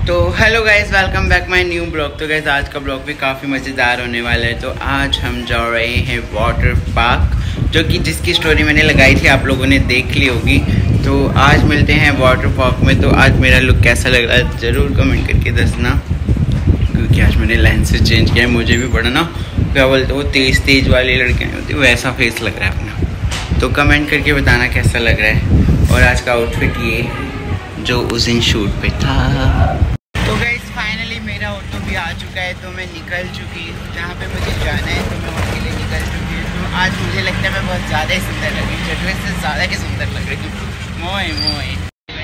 तो hello guys, welcome back my new blog. तो guys आज का ब्लॉग भी काफ़ी मज़ेदार होने वाला है। तो आज हम जा रहे हैं वाटर पार्क, जो कि जिसकी स्टोरी मैंने लगाई थी आप लोगों ने देख ली होगी। तो आज मिलते हैं वाटर पार्क में। तो आज मेरा लुक कैसा लग रहा है ज़रूर कमेंट करके दसना, क्योंकि आज मैंने लेंसेज चेंज किया है। मुझे भी बड़ा ना क्या बोलते वो तेज़ वाली लड़कियाँ होती वैसा फेस लग रहा है अपना। तो कमेंट करके बताना कैसा लग रहा है। और आज का आउटफिट ये जो उस दिन शूट पे था। तो गाइस फाइनली मेरा ऑटो भी आ चुका है, तो मैं निकल चुकी हूँ जहाँ पे मुझे जाना है। तो मैं वहाँ के लिए निकल चुकी हूँ। तो आज मुझे लगता है मैं बहुत ज़्यादा ही सुंदर लग रही हूँ, जगह से ज़्यादा ही सुंदर लग रही हूँ। मोए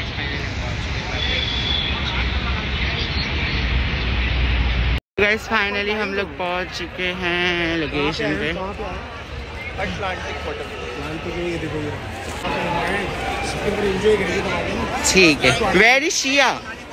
गाइस फाइनली हम लोग पहुँच चुके हैं लोकेशन पे। ठीक है। वेरी शिया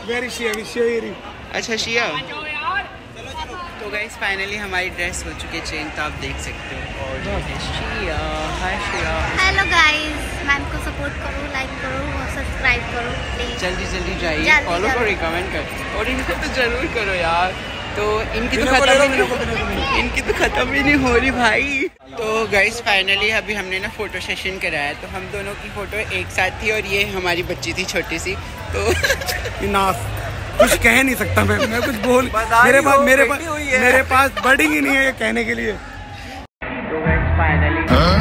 अच्छा शिया। तो गाइस फाइनली हमारी ड्रेस हो चुकी है चेंज, तो आप देख सकते हो। और Shiya, hi Shiya. Hello guys, ma'am को सपोर्ट करो, लाइक करो और सब्सक्राइब करो प्लीज। जल्दी जाइए, फॉलो करो, कमेंट करो और इनको तो जरूर करो यार। तो इनकी तो खत्म ही नहीं हो रही भाई। तो गाइस फाइनली अभी हमने ना फोटो सेशन कराया, तो हम दोनों की फोटो एक साथ थी और ये हमारी बच्ची थी छोटी सी। तो कुछ कह नहीं सकता मैं कुछ बोल मेरे पास वर्डिंग ही नहीं है कहने के लिए। तो गाइस फाइनली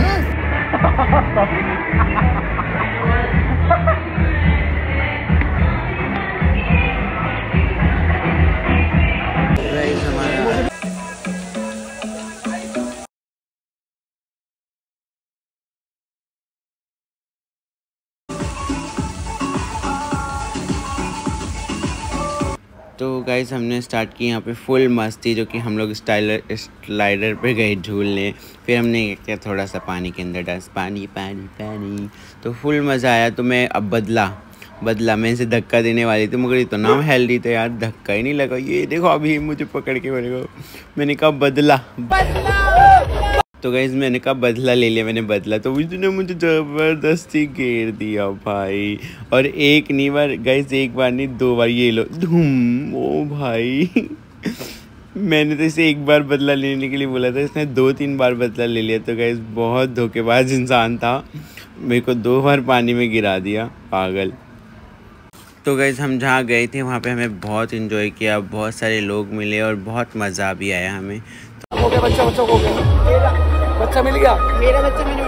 तो गाइस हमने स्टार्ट की यहाँ पे फुल मस्ती, जो कि हम लोग स्लाइडर पे गए झूलने। फिर हमने क्या थोड़ा सा पानी के अंदर डांस, पानी तो फुल मज़ा आया। तो मैं अब बदला मैं इसे धक्का देने वाली थी, मगर इतना नाम हेल्दी था यार, धक्का ही नहीं लगा। ये देखो अभी मुझे पकड़ के मैंने कहा बदला। तो गाइस मैंने कहा बदला ले लिया, मैंने बदला। तो उसने मुझे ज़बरदस्ती घेर दिया भाई। और एक नहीं बार गाइस, एक बार नहीं 2 बार, ये लो धूम। ओ भाई मैंने तो इसे एक बार बदला लेने के लिए बोला था, इसने 2-3 बार बदला ले लिया। तो गाइस बहुत धोखेबाज इंसान था, मेरे को 2 बार पानी में गिरा दिया, पागल। तो गाइस हम जहाँ गए थे वहाँ पे हमें बहुत इन्जॉय किया, बहुत सारे लोग मिले और बहुत मज़ा भी आया हमें। हो गया बच्चा हो गया, बच्चा मिल गया। मेरा बच्चा मैंने